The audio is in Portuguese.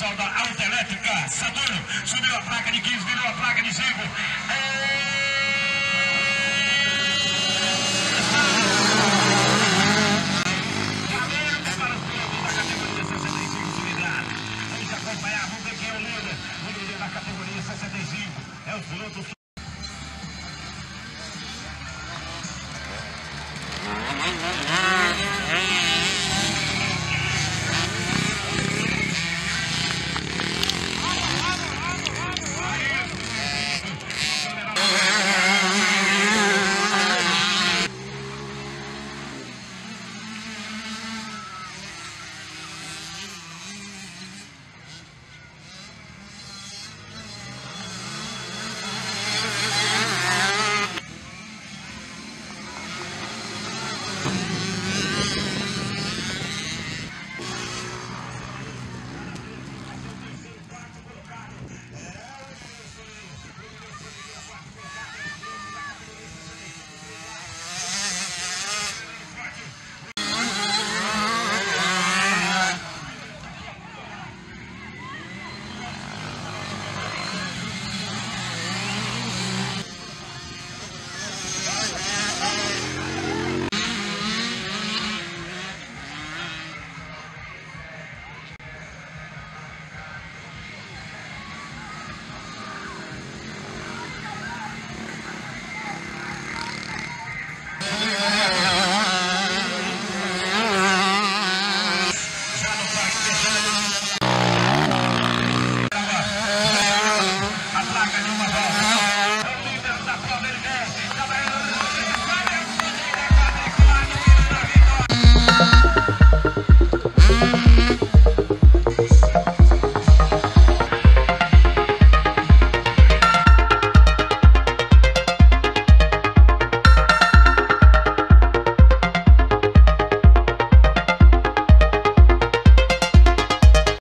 pessoal da Autoelétrica Saturno. Subiu a placa de 15, virou a placa de 5. Vamos ver quem é o líder. O líder da categoria 65 é os pilotos.